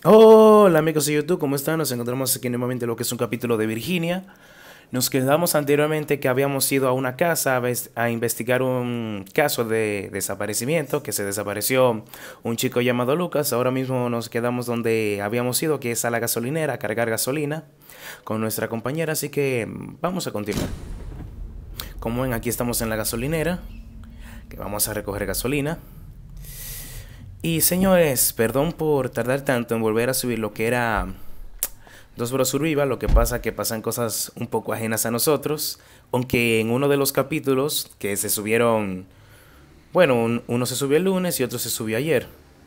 Hola amigos de YouTube, ¿cómo están? Nos encontramos aquí nuevamente en lo que es un capítulo de Virginia. Nos quedamos anteriormente que habíamos ido a una casa a investigar un caso de desaparecimiento, que se desapareció un chico llamado Lucas. Ahora mismo nos quedamos donde habíamos ido, que es a la gasolinera, a cargar gasolina con nuestra compañera, así que vamos a continuar. Como ven, aquí estamos en la gasolinera, que vamos a recoger gasolina. Y señores, perdón por tardar tanto en volver a subir lo que era Dos Bros Survival. Lo que pasa que pasan cosas un poco ajenas a nosotros. Aunque en uno de los capítulos que se subieron, bueno, uno se subió el lunes y otro se subió ayer,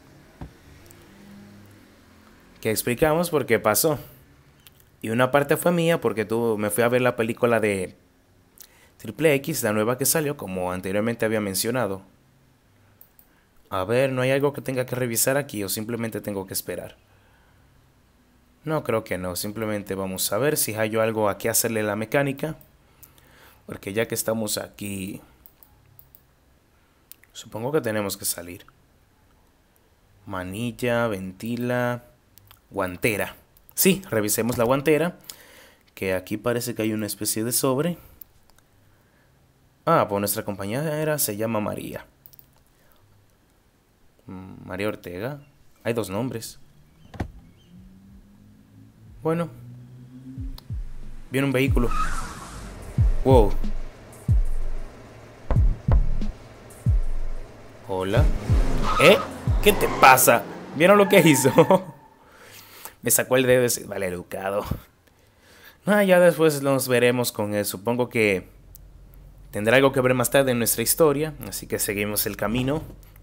que explicamos por qué pasó. Y una parte fue mía porque me fui a ver la película de Triple X, la nueva que salió, como anteriormente había mencionado. A ver, ¿no hay algo que tenga que revisar aquí o simplemente tengo que esperar? No, creo que no. Simplemente vamos a ver si hallo algo a qué hacerle la mecánica. Porque ya que estamos aquí, supongo que tenemos que salir. Manilla, ventila, guantera. Sí, revisemos la guantera. Que aquí parece que hay una especie de sobre. Ah, pues nuestra compañera se llama María. María Ortega. Hay dos nombres. Bueno. Viene un vehículo. Wow. Hola. ¿Qué te pasa? ¿Vieron lo que hizo? Me sacó el dedo ese mal educado. Ya después nos veremos con él. Supongo que tendrá algo que ver más tarde en nuestra historia. Así que seguimos el camino.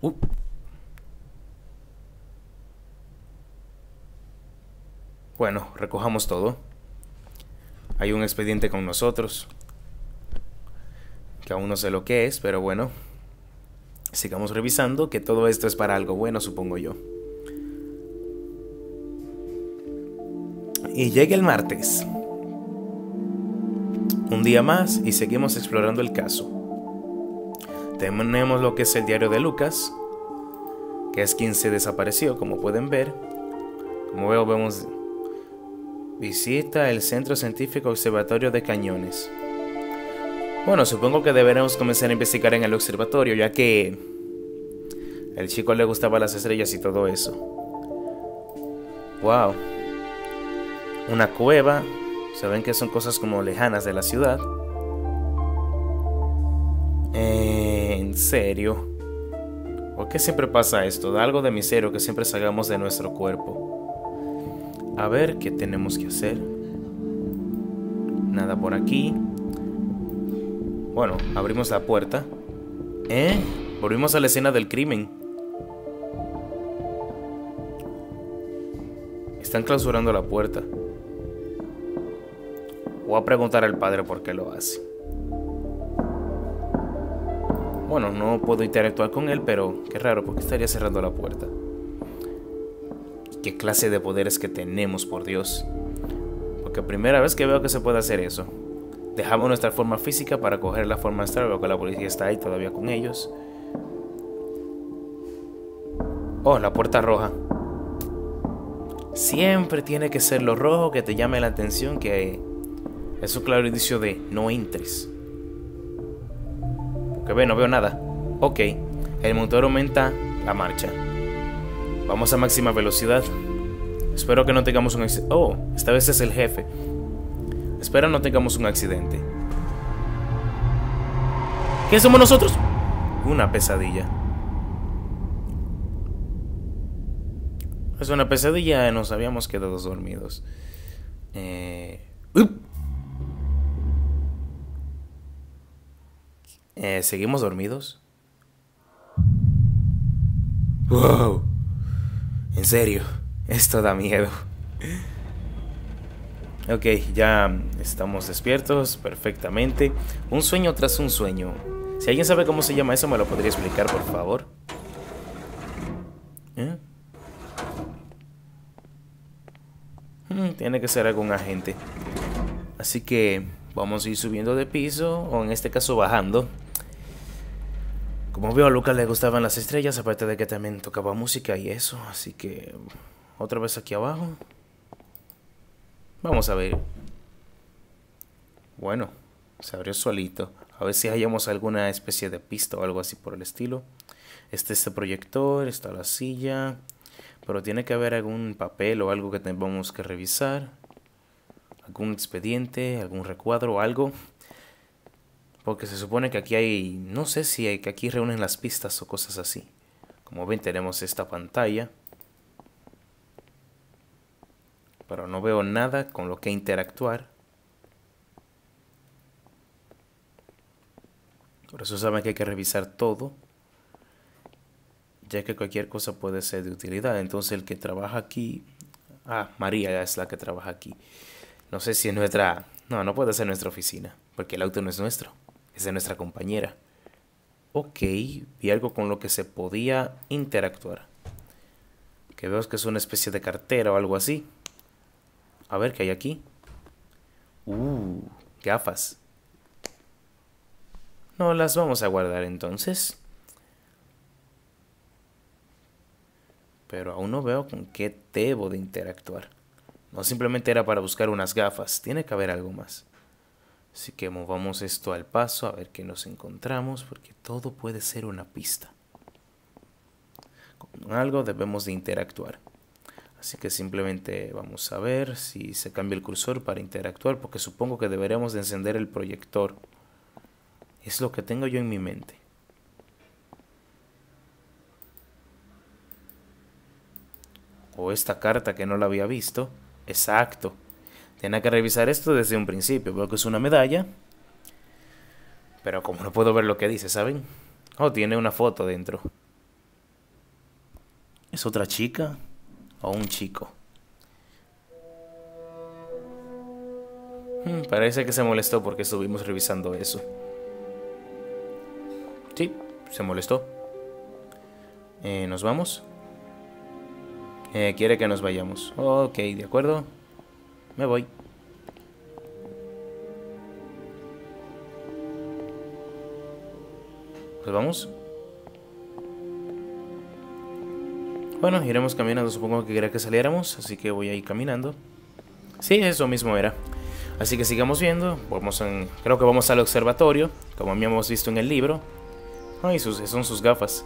Bueno, recojamos todo. Hay un expediente con nosotros, que aún no sé lo que es, pero bueno. Sigamos revisando, que todo esto es para algo bueno, supongo yo. Y llega el martes. Un día más y seguimos explorando el caso. Tenemos lo que es el diario de Lucas, que es quien se desapareció, como pueden ver. Como vemos... Visita el Centro Científico Observatorio de Cañones. Bueno, supongo que deberemos comenzar a investigar en el observatorio, ya que el chico le gustaba las estrellas y todo eso. Wow. Una cueva. Se ven que son cosas como lejanas de la ciudad. ¿En serio? ¿Por qué siempre pasa esto? Da algo de misterio que siempre salgamos de nuestro cuerpo. A ver, ¿qué tenemos que hacer? Nada por aquí. Bueno, abrimos la puerta. Volvimos a la escena del crimen. Están clausurando la puerta. Voy a preguntar al padre por qué lo hace. Bueno, no puedo interactuar con él, pero qué raro, porque estaría cerrando la puerta. ¿Qué clase de poderes que tenemos, por Dios? Porque primera vez que veo que se puede hacer eso. Dejamos nuestra forma física para coger la forma astral. Veo que la policía está ahí todavía con ellos. Oh, la puerta roja. Siempre tiene que ser lo rojo que te llame la atención, que es un claro indicio de no entres. Porque ve, no veo nada. Ok, el motor aumenta la marcha. Vamos a máxima velocidad. Espero que no tengamos un accidente. Oh, esta vez es el jefe. Espero no tengamos un accidente. ¿Qué somos nosotros? Una pesadilla. Es una pesadilla. Nos habíamos quedado dormidos. ¿Seguimos dormidos? Wow. En serio, esto da miedo. Ok, ya estamos despiertos perfectamente. Un sueño tras un sueño. Si alguien sabe cómo se llama eso, me lo podría explicar, por favor. Tiene que ser algún agente. Así que vamos a ir subiendo de piso, o en este caso bajando. Como veo, a Lucas le gustaban las estrellas, aparte de que también tocaba música y eso, así que Otra vez aquí abajo. Vamos a ver. Bueno, se abrió solito. A ver si hallamos alguna especie de pista o algo así por el estilo. Este proyector, está la silla. Pero tiene que haber algún papel o algo que tengamos que revisar. Algún expediente, algún recuadro o algo. Porque se supone que aquí hay... No sé si hay que aquí reúnen las pistas o cosas así. Como ven tenemos esta pantalla. Pero no veo nada con lo que interactuar. Por eso saben que hay que revisar todo. Ya que cualquier cosa puede ser de utilidad. Entonces el que trabaja aquí... Ah, María es la que trabaja aquí. No sé si es nuestra... No, no puede ser nuestra oficina. Porque el auto no es nuestro. Es de nuestra compañera. Ok, vi algo con lo que se podía interactuar. Que veo que es una especie de cartera o algo así. A ver qué hay aquí. Gafas. No las vamos a guardar entonces. Pero aún no veo con qué debo de interactuar. No simplemente era para buscar unas gafas. Tiene que haber algo más. Así que movamos esto al paso a ver qué nos encontramos. Porque todo puede ser una pista. Con algo debemos de interactuar. Así que simplemente vamos a ver si se cambia el cursor para interactuar. Porque supongo que deberemos de encender el proyector. Es lo que tengo yo en mi mente. O esta carta que no la había visto. Exacto. Tenía que revisar esto desde un principio. Veo que es una medalla. Pero como no puedo ver lo que dice, ¿saben? Oh, tiene una foto dentro. ¿Es otra chica? ¿O un chico? Parece que se molestó porque estuvimos revisando eso. Sí, se molestó. ¿Nos vamos? Quiere que nos vayamos. Ok, de acuerdo. Me voy. Pues vamos. Bueno, iremos caminando. Supongo que quería que saliéramos. Así que voy a ir caminando. Sí, eso mismo era. Así que sigamos viendo. Creo que vamos al observatorio. Como habíamos visto en el libro. Ay, son sus gafas.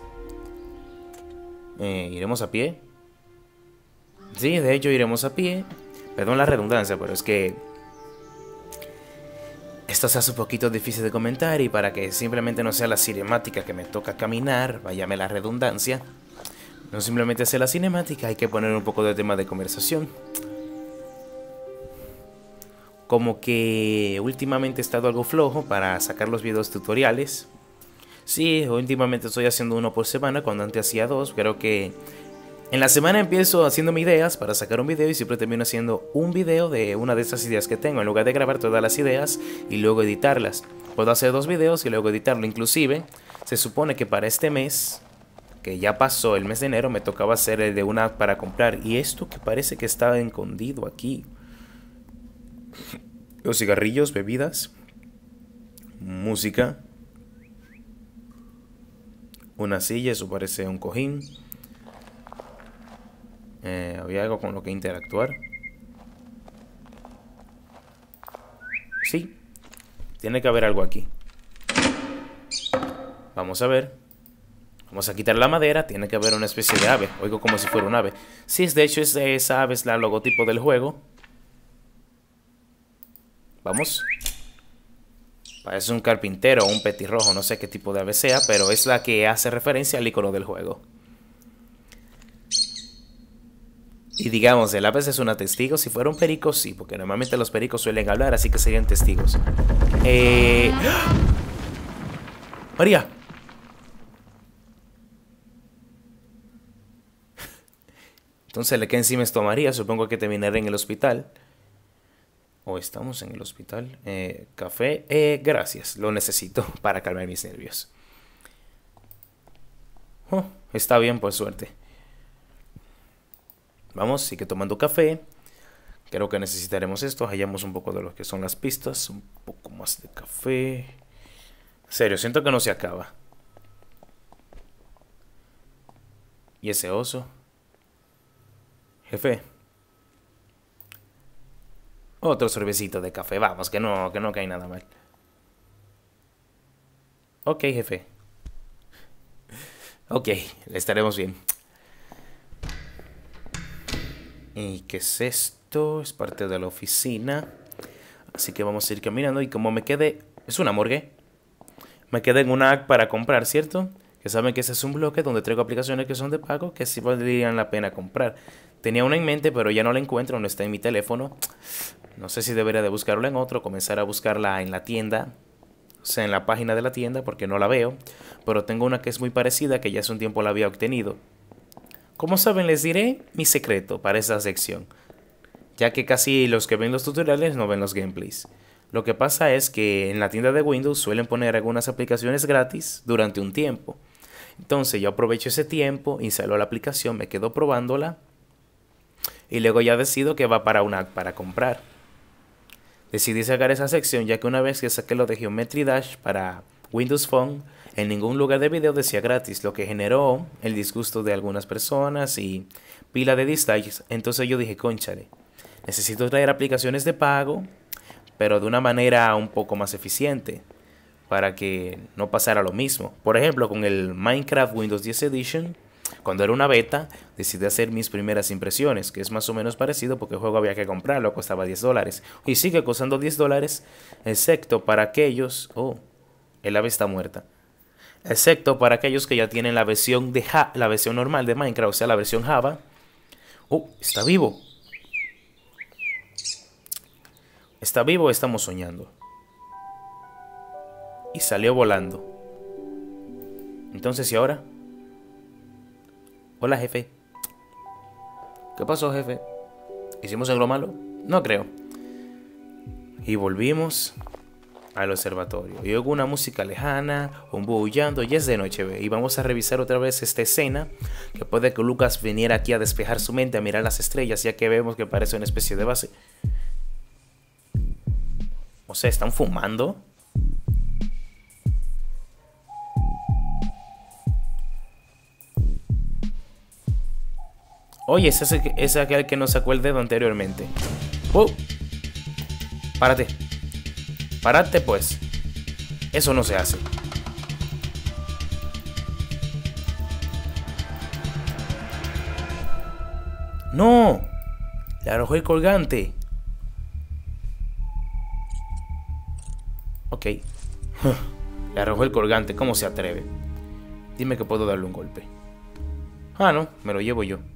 ¿Iremos a pie? Sí, de hecho iremos a pie. Perdón la redundancia, pero es que esto se hace un poquito difícil de comentar. Y para que simplemente no sea la cinemática que me toca caminar, váyame la redundancia. No simplemente hacer la cinemática, hay que poner un poco de tema de conversación. Como que últimamente he estado algo flojo para sacar los videos tutoriales. Sí, últimamente estoy haciendo uno por semana, cuando antes hacía dos. Creo que en la semana empiezo haciéndome ideas para sacar un video y siempre termino haciendo un video de una de esas ideas que tengo. En lugar de grabar todas las ideas y luego editarlas. Puedo hacer dos videos y luego editarlo. Inclusive, se supone que para este mes, que ya pasó el mes de enero, me tocaba hacer el de una para comprar. Y esto que parece que está escondido aquí. Los cigarrillos, bebidas, música, una silla, eso parece un cojín. Había algo con lo que interactuar. Sí, tiene que haber algo aquí. Vamos a ver. Vamos a quitar la madera, tiene que haber una especie de ave. Oigo como si fuera un ave. Sí, de hecho esa ave es la logotipo del juego. Vamos. Parece un carpintero o un petirrojo, no sé qué tipo de ave sea, pero es la que hace referencia al icono del juego. Y digamos, el ave es una testigo. Si fuera un perico, sí, porque normalmente los pericos suelen hablar, así que serían testigos. ¡Ah! María. Entonces le queda encima esto a María. Supongo que terminaré en el hospital. O estamos en el hospital. Café. Gracias. Lo necesito para calmar mis nervios. Oh, está bien, por suerte. Vamos, sigue tomando café. Creo que necesitaremos esto. Hallamos un poco de lo que son las pistas. Un poco más de café. En serio, siento que no se acaba. ¿Y ese oso? Jefe, otro sorbecito de café. Vamos, que no cae nada mal. Ok, jefe. Ok, estaremos bien. ¿Y qué es esto? Es parte de la oficina. Así que vamos a ir caminando. Y como me quedé... Es una morgue. Me quedé en una app para comprar, ¿cierto? Que saben que ese es un bloque donde traigo aplicaciones que son de pago que sí valdrían la pena comprar. Tenía una en mente, pero ya no la encuentro, no está en mi teléfono. No sé si debería de buscarla en otro, comenzar a buscarla en la tienda, o sea, en la página de la tienda, porque no la veo. Pero tengo una que es muy parecida, que ya hace un tiempo la había obtenido. Como saben, les diré mi secreto para esa sección, ya que casi los que ven los tutoriales no ven los gameplays. Lo que pasa es que en la tienda de Windows suelen poner algunas aplicaciones gratis durante un tiempo. Entonces yo aprovecho ese tiempo, instalo la aplicación, me quedo probándola y luego ya decido que va para una app para comprar. Decidí sacar esa sección ya que una vez que saqué lo de Geometry Dash para Windows Phone, en ningún lugar de video decía gratis, lo que generó el disgusto de algunas personas y pila de dislikes. Entonces yo dije, cónchale, necesito traer aplicaciones de pago, pero de una manera un poco más eficiente, para que no pasara lo mismo. Por ejemplo, con el Minecraft Windows 10 Edition, cuando era una beta, decidí hacer mis primeras impresiones, que es más o menos parecido porque el juego había que comprarlo, costaba $10. Y sigue costando $10, excepto para aquellos... Oh, el ave está muerta. Excepto para aquellos que ya tienen la versión la versión normal de Minecraft, o sea, la versión Java. Oh, está vivo. ¿Está vivo o estamos soñando? Y salió volando. Entonces, ¿y ahora? Hola, jefe. ¿Qué pasó, jefe? ¿Hicimos algo malo? No creo. Y volvimos al observatorio. Y oigo una música lejana, un búho aullando, y es de noche, ve. Y vamos a revisar otra vez esta escena, que puede que Lucas viniera aquí a despejar su mente, a mirar las estrellas, ya que vemos que parece una especie de base. O sea, ¿están fumando? Oye, ese es aquel que nos sacó el dedo anteriormente. ¡Oh! Párate. Párate, pues. Eso no se hace. ¡No! Le arrojó el colgante. Ok. Le arrojó el colgante. ¿Cómo se atreve? Dime que puedo darle un golpe. Ah, no. Me lo llevo yo.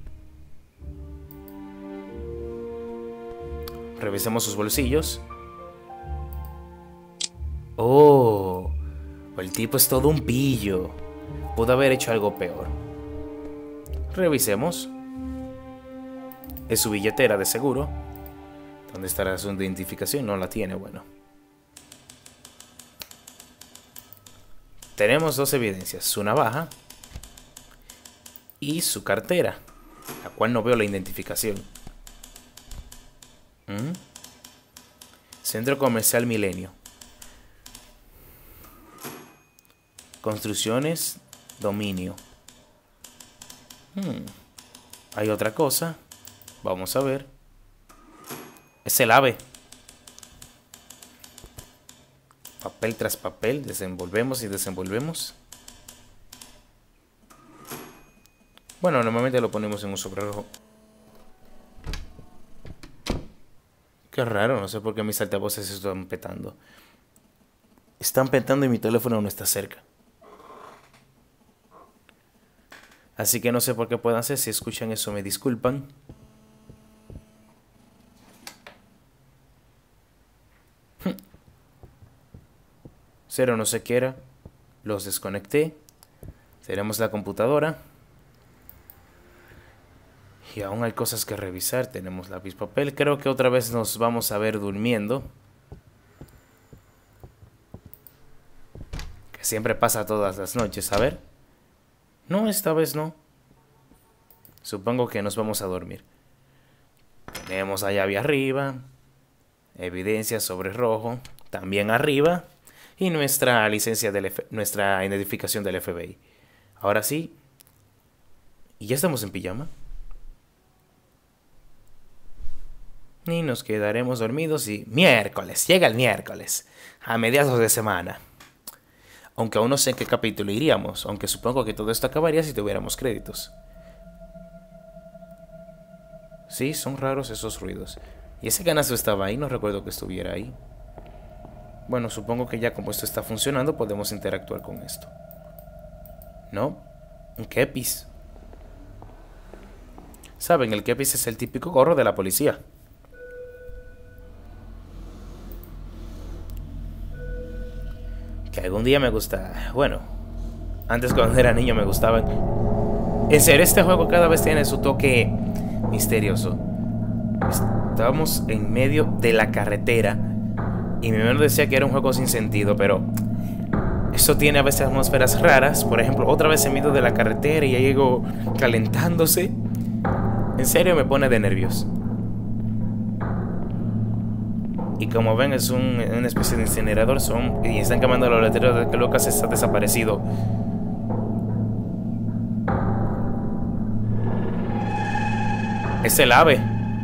Revisemos sus bolsillos. Oh, el tipo es todo un pillo. Pudo haber hecho algo peor. Revisemos. Es su billetera de seguro. ¿Dónde estará su identificación? No la tiene, bueno. Tenemos dos evidencias, su navaja y su cartera, la cual no veo la identificación. Centro Comercial Milenio. Construcciones, dominio. Hay otra cosa. Vamos a ver. Es el ave. Papel tras papel. Desenvolvemos y desenvolvemos. Bueno, normalmente lo ponemos en un sobre rojo. Qué raro, no sé por qué mis altavoces se están petando. Están petando y mi teléfono no está cerca. Así que no sé por qué pueden hacer. Si escuchan eso, me disculpan. Cero no sé qué era. Los desconecté. Tenemos la computadora. Y aún hay cosas que revisar. Tenemos lápiz papel. Creo que otra vez nos vamos a ver durmiendo. Que siempre pasa todas las noches. A ver. No, esta vez no. Supongo que nos vamos a dormir. Tenemos la llave arriba. Evidencia sobre rojo. También arriba. Y nuestra licencia nuestra identificación del FBI. Ahora sí. ¿Y ya estamos en pijama? Y nos quedaremos dormidos y miércoles, llega el miércoles, a mediados de semana. Aunque aún no sé en qué capítulo iríamos, aunque supongo que todo esto acabaría si tuviéramos créditos. Sí, son raros esos ruidos. Y ese canasto estaba ahí, no recuerdo que estuviera ahí. Bueno, supongo que ya como esto está funcionando, podemos interactuar con esto. ¿No? Un kepis. Saben, el kepis es el típico gorro de la policía. Que algún día me gusta... Bueno, antes cuando era niño me gustaban. En serio, este juego cada vez tiene su toque misterioso. Estábamos en medio de la carretera y mi hermano decía que era un juego sin sentido, pero eso tiene a veces atmósferas raras. Por ejemplo, otra vez en medio de la carretera y ya llego calentándose. En serio me pone de nervios. Y como ven, es una especie de incinerador. Y están quemando los letreros de que Lucas está desaparecido. Es el ave.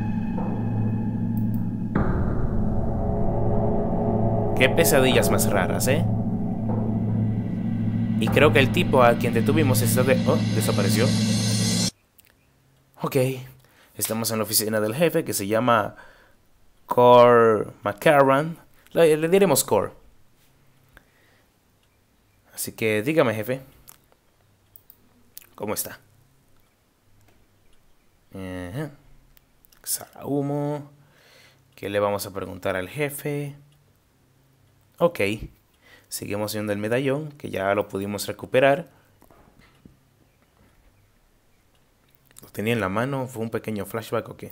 Qué pesadillas más raras, ¿eh? Y creo que el tipo a quien detuvimos desapareció. Ok. Estamos en la oficina del jefe que se llama Core McCarran. Le diremos Core. Así que dígame, jefe. ¿Cómo está? Exhala humo. ¿Qué le vamos a preguntar al jefe? Ok. Seguimos viendo el medallón, que ya lo pudimos recuperar. ¿Lo tenía en la mano? ¿Fue un pequeño flashback o qué?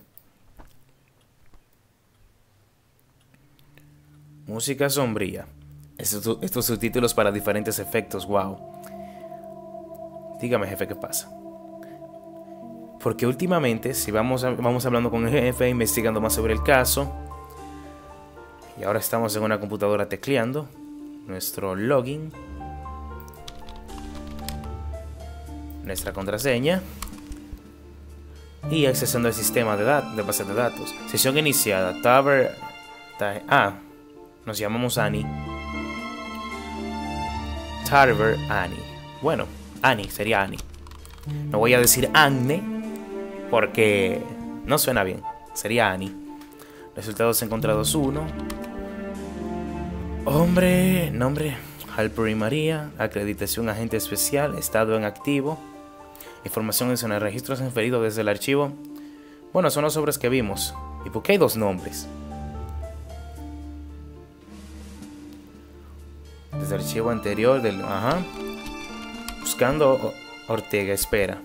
Música sombría. Estos subtítulos para diferentes efectos, wow. Dígame, jefe, ¿qué pasa? Porque últimamente, si vamos hablando con el jefe, investigando más sobre el caso, y ahora estamos en una computadora tecleando nuestro login, nuestra contraseña y accesando el sistema de base de datos. Sesión iniciada. Nos llamamos Annie. Tarver Annie. Bueno, Annie, sería Annie. No voy a decir Anne porque no suena bien. Sería Annie. Resultados encontrados 1. Nombre, Halper y María. Acreditación agente especial. Estado en activo. Informaciones en el registro transferido desde el archivo. Bueno, son los sobres que vimos. ¿Y por qué hay 2 nombres? Desde el archivo anterior del... Buscando Ortega, espera.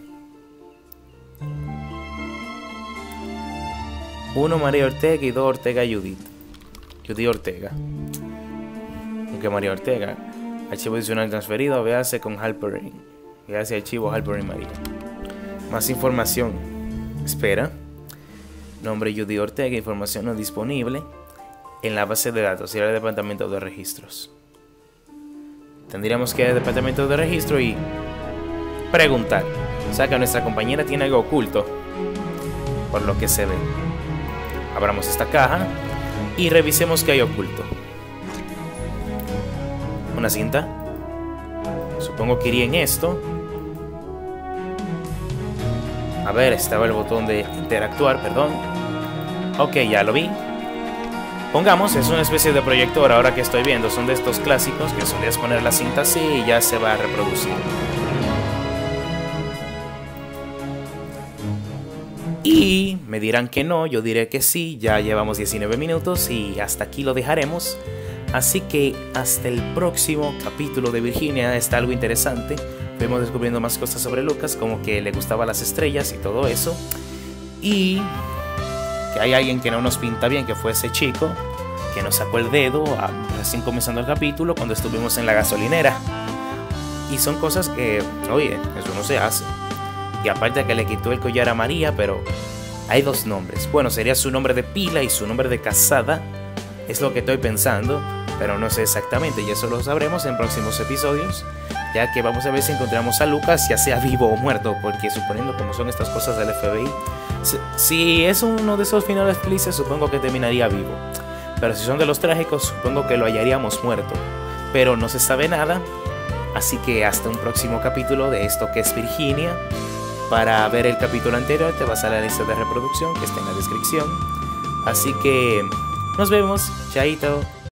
1 María Ortega y 2 Ortega Judith. Judith Ortega. Aunque María Ortega. Archivo adicional transferido. Véase con Halper. Véase archivo Halper y María. Más información. Espera. Nombre Judith Ortega. Información no disponible en la base de datos. Ir al departamento de registros. Tendríamos que ir al departamento de registro y preguntar. O sea que nuestra compañera tiene algo oculto, por lo que se ve. Abramos esta caja y revisemos qué hay oculto. Una cinta. Supongo que iría en esto. A ver, estaba el botón de interactuar, perdón. Ok, ya lo vi. Pongamos, es una especie de proyector ahora que estoy viendo. Son de estos clásicos que solías poner la cinta así y ya se va a reproducir. Y me dirán que no, yo diré que sí. Ya llevamos 19 minutos y hasta aquí lo dejaremos. Así que hasta el próximo capítulo de Virginia. Está algo interesante. Fuimos descubriendo más cosas sobre Lucas, como que le gustaban las estrellas y todo eso. Y que hay alguien que no nos pinta bien, que fue ese chico que nos sacó el dedo recién comenzando el capítulo cuando estuvimos en la gasolinera. Y son cosas que, oye, eso no se hace. Y aparte que le quitó el collar a María, pero hay 2 nombres. Bueno, sería su nombre de pila y su nombre de casada. Es lo que estoy pensando, pero no sé exactamente. Y eso lo sabremos en próximos episodios, ya que vamos a ver si encontramos a Lucas, ya sea vivo o muerto, porque suponiendo como son estas cosas del FBI, Si es uno de esos finales felices, supongo que terminaría vivo. Pero si son de los trágicos, supongo que lo hallaríamos muerto. Pero no se sabe nada. Así que hasta un próximo capítulo de esto que es Virginia. Para ver el capítulo anterior te vas a la lista de reproducción que está en la descripción. Así que nos vemos. Chaito.